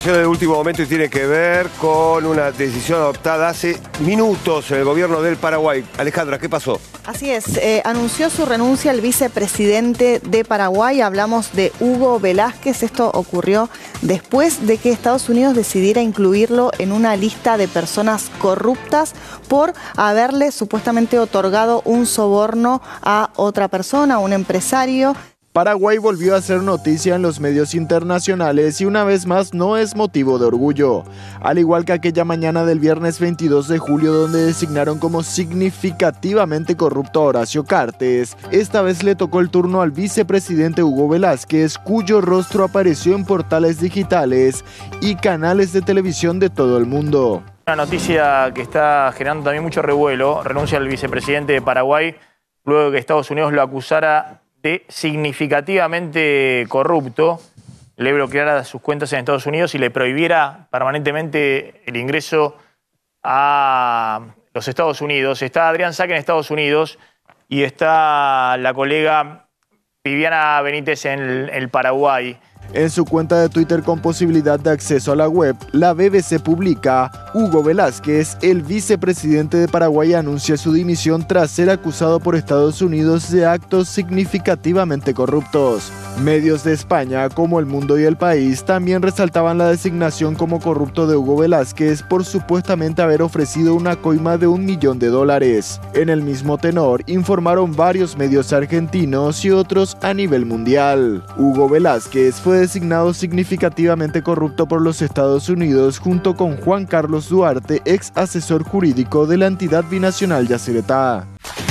De último momento y tiene que ver con una decisión adoptada hace minutos en el gobierno del Paraguay. Alejandra, ¿qué pasó? Así es, anunció su renuncia el vicepresidente de Paraguay, hablamos de Hugo Velázquez. Esto ocurrió después de que Estados Unidos decidiera incluirlo en una lista de personas corruptas por haberle supuestamente otorgado un soborno a otra persona, a un empresario. Paraguay volvió a hacer noticia en los medios internacionales y una vez más no es motivo de orgullo. Al igual que aquella mañana del viernes 22 de julio donde designaron como significativamente corrupto a Horacio Cartes, esta vez le tocó el turno al vicepresidente Hugo Velázquez, cuyo rostro apareció en portales digitales y canales de televisión de todo el mundo. Una noticia que está generando también mucho revuelo: renuncia el vicepresidente de Paraguay luego de que Estados Unidos lo acusara de significativamente corrupto, le bloqueara sus cuentas en Estados Unidos y le prohibiera permanentemente el ingreso a los Estados Unidos. Está Adrián Saque en Estados Unidos y está la colega Viviana Benítez en el Paraguay. En su cuenta de Twitter con posibilidad de acceso a la web, la BBC publica: Hugo Velázquez, el vicepresidente de Paraguay, anuncia su dimisión tras ser acusado por Estados Unidos de actos significativamente corruptos. Medios de España, como El Mundo y El País, también resaltaban la designación como corrupto de Hugo Velázquez por supuestamente haber ofrecido una coima de $1 millón. En el mismo tenor, informaron varios medios argentinos y otros a nivel mundial. Hugo Velázquez fue designado significativamente corrupto por los Estados Unidos junto con Juan Carlos Duarte, ex asesor jurídico de la entidad binacional yacyretá.